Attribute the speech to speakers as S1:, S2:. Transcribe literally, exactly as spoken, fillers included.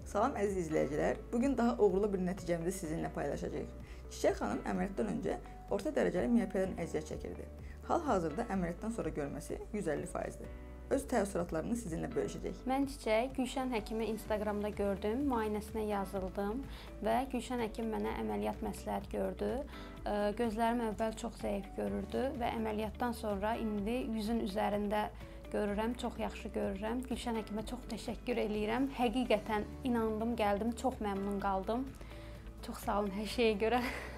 S1: Salam əziz izləyicilər, bugün daha uğurlu bir nəticəmizi sizinlə paylaşacağıq. Çiçək xanım əməliyyatdan öncə orta dərəcəli miyopiyadan əziyyət çəkirdi. Hal-hazırda əməliyyatdan sonra görməsi yüz əlli faizdir. Öz təəssüratlarını sizinlə bölüşəcək.
S2: Mən Çiçək, Gülşən həkimi Instagramda gördüm, müayinəsinə yazıldım və Gülşən həkim mənə əməliyyat məsləhət gördü. Gözlərim əvvəl çox zəif görürdü və əməliyyatdan sonra indi yüzün üzərində görürəm, çox yaxşı görürəm. Gülşən həkimə çox təşəkkür eləyirəm. Həqiqətən inandım, gəldim, çox məmnun qaldım. Çox sağ olun hər şeyə görə.